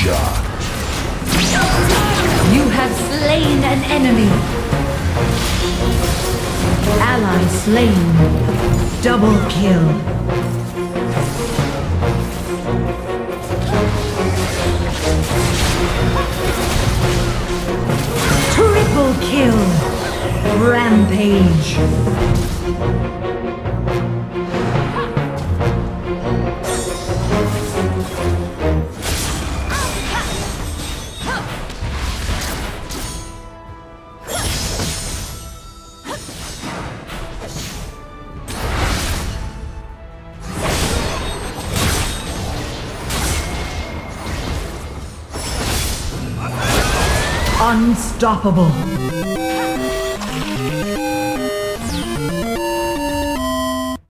shot. You have slain an enemy. Ally slain. Double kill. Triple kill. Rampage. Unstoppable.